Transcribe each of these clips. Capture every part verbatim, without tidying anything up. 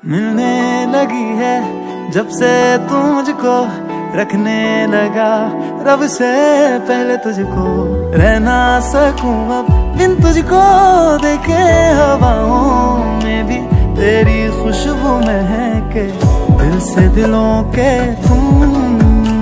मिलने लगी है जब से तू मुझको, रखने लगा रब से पहले तुझको। रह ना सकूं अब बिन तुझको देखे, हवाओं में भी तेरी खुशबू महके। दिल से दिलों के तुम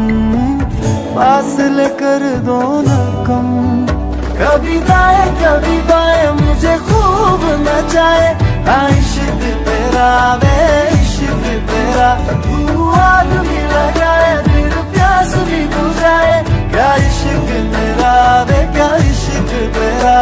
फासले कर दो न कम। कभी दाएं कभी बाएं मुझे खूब नचाए, इश्क तेरा वे इश्क तेरा। तू आग भी लगाए फिर प्यास भी बुझाए, क्या इश्क तेरा वे क्या इश्क तेरा।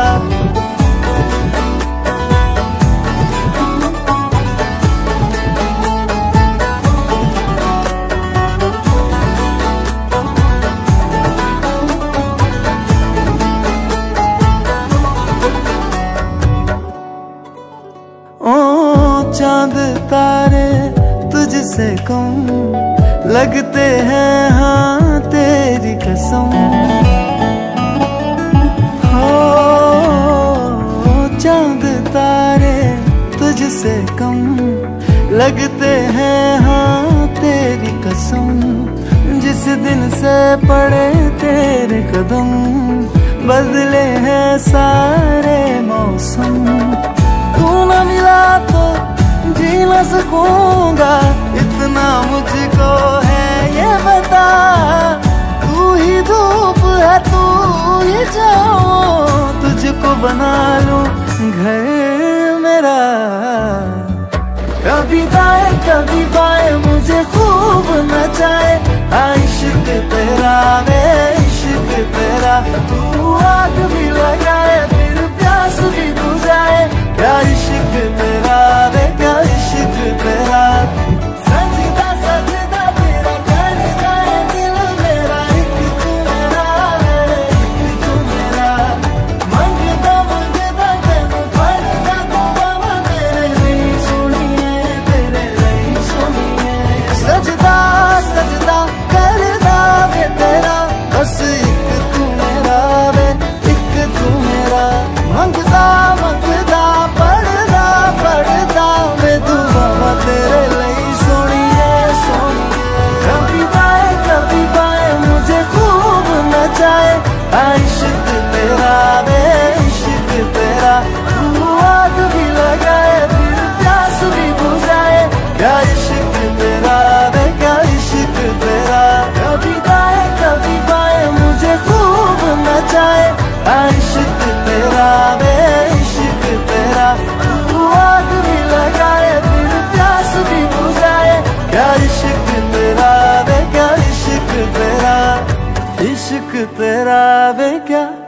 चांद तारे तुझसे कम लगते हैं, हाँ तेरी कसम। हो चांद तारे तुझसे कम लगते हैं, हाँ तेरी कसम। जिस दिन से पड़े तेरे कदम, बदले हैं सारे मौसम। तू न मिला तो जी न सकूंगा, इतना मुझको है ये बता। तू ही धूप है तू ही छाँव, तुझको बना लूं घर मेरा। कभी दाएं कभी बाएं मुझे खूब नचाए, इश्क तेरा वे इश्क तेरा। तू आग भी लगाए फिर प्यास भी बुझाए, क्या इश्क तेरा वे क्या इश्क तेरा। सजदा सजदा तेरा कर जाए दिल मेरा, एक तू मेरा एक तू मेरा। मंगदा मंगदा तेनू फड़दा तू बाबा, तेरे लिए सुनिए तेरे लिए सुनिए। सजदा सजदा करदा वे तेरा, बस एक तू मेरा वे एक तू मेरा। मंगदा मंगदा पढ़दा पढ़दा मैं दुआ तेरे लिए सुनिए सुनिए। कभी दाएं कभी बाएं मुझे खूब नचाए, इश्क तेरा वे इश्क तेरा। तू आग भी लगाए फिर प्यास भी बुझाए, क्या इश्क तेरा वे क्या इश्क तेरा। कभी दाएं कभी बाएं मुझे खूब नचाए, इश्क तेरा वे इश्क तेरा। तू आग भी लगाए फिर प्यास भी बुझाए, क्या इश्क तेरा वे क्या इश्क तेरा। इश्क तेरा वे क्या